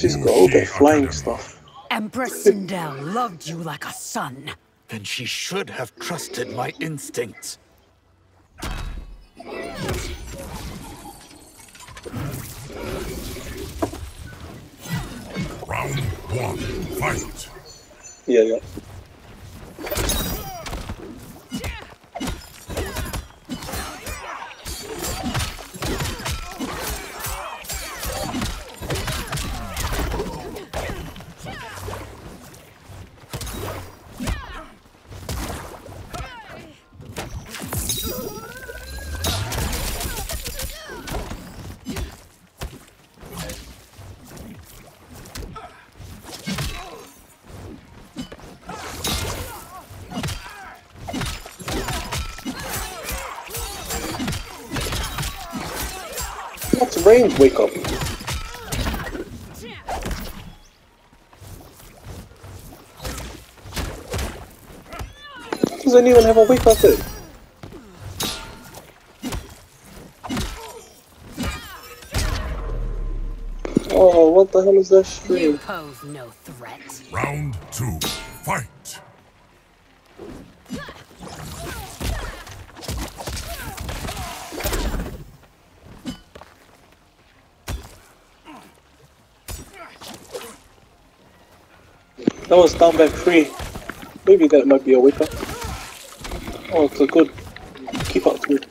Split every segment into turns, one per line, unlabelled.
She's got all that flying stuff.
Empress Sindel loved you like a son.
Then she should have trusted my instincts.
Round one, fight.
Yeah. What's range wake up? Doesn't even have a wake up there. Oh, what the hell is that
You
stream?
pose no threat.
Round two, fight.
That was down back 3. Maybe that might be a wake up. Oh, it's a good keep up to it.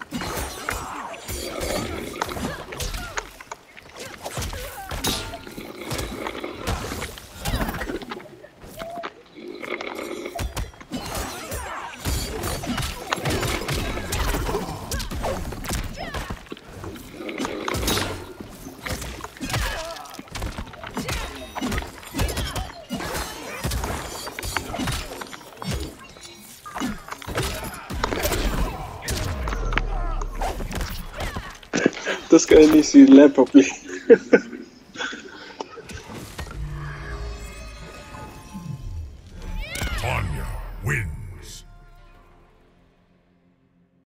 This guy needs to land properly.